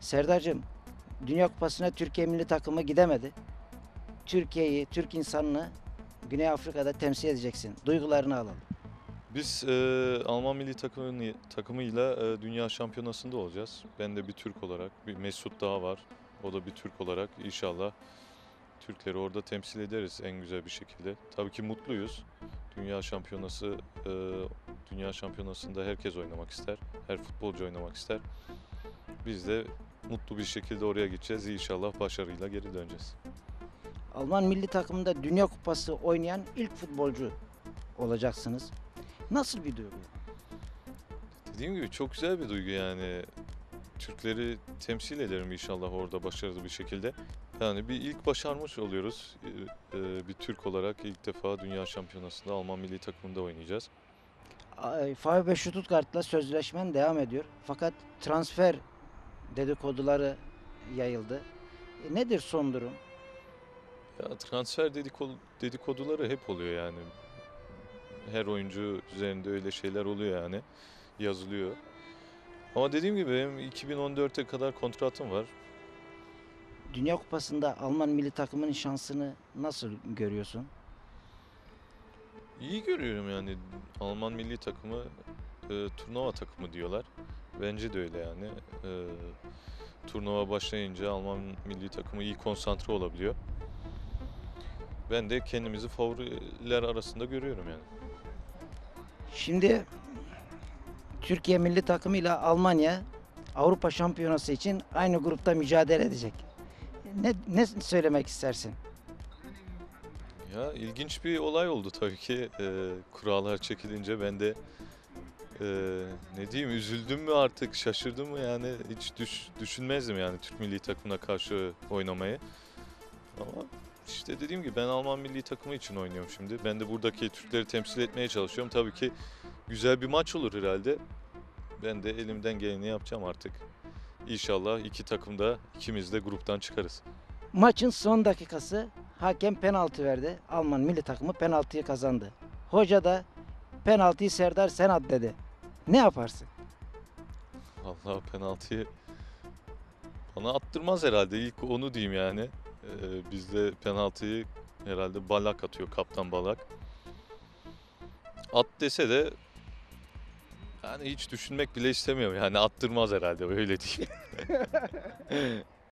Serdar'cığım, Dünya Kupası'na Türkiye milli takımı gidemedi. Türkiye'yi, Türk insanını Güney Afrika'da temsil edeceksin. Duygularını alalım. Biz Alman milli takımıyla Dünya Şampiyonası'nda olacağız. Ben de bir Türk olarak, bir Mesut daha var. O da bir Türk olarak inşallah Türkleri orada temsil ederiz en güzel bir şekilde. Tabii ki mutluyuz. Dünya Şampiyonası, e, Dünya Şampiyonası'nda herkes oynamak ister. Her futbolcu oynamak ister. Biz de mutlu bir şekilde oraya gideceğiz. İnşallah başarıyla geri döneceğiz. Alman milli takımında Dünya Kupası oynayan ilk futbolcu olacaksınız. Nasıl bir duygu? Dediğim gibi çok güzel bir duygu yani. Türkleri temsil ederim inşallah orada başarılı bir şekilde. Yani bir ilk başarmış oluyoruz. Bir Türk olarak ilk defa Dünya Şampiyonası'nda Alman milli takımında oynayacağız. VfB Stuttgart'la sözleşmen devam ediyor. Fakat transfer dedikoduları yayıldı. Nedir son durum? Ya transfer dedikoduları hep oluyor yani. Her oyuncu üzerinde öyle şeyler oluyor yani. Yazılıyor. Ama dediğim gibi benim 2014'e kadar kontratım var. Dünya Kupası'nda Alman milli takımının şansını nasıl görüyorsun? İyi görüyorum yani. Alman milli takımı turnuva takımı diyorlar. Bence de öyle yani. Turnuva başlayınca Alman milli takımı iyi konsantre olabiliyor. Ben de kendimizi favoriler arasında görüyorum yani. Şimdi Türkiye milli takımıyla Almanya Avrupa Şampiyonası için aynı grupta mücadele edecek. Ne söylemek istersin? Ya ilginç bir olay oldu tabii ki. Kurallar çekilince ben de ne diyeyim, üzüldüm mü artık, şaşırdım mı yani, hiç düşünmezdim yani Türk milli takımına karşı oynamayı. Ama işte dediğim gibi ben Alman milli takımı için oynuyorum şimdi. Ben de buradaki Türkleri temsil etmeye çalışıyorum. Tabii ki güzel bir maç olur herhalde. Ben de elimden geleni yapacağım artık. İnşallah iki takım da ikimiz de gruptan çıkarız. Maçın son dakikası hakem penaltı verdi. Alman milli takımı penaltıyı kazandı. Hoca da penaltıyı Serdar sen at dedi. Ne yaparsın? Allah penaltıyı bana attırmaz herhalde. İlk onu diyeyim yani. Bizde penaltıyı herhalde Balak atıyor, kaptan Balak. At dese de yani hiç düşünmek bile istemiyorum. Yani attırmaz herhalde, öyle diyeyim.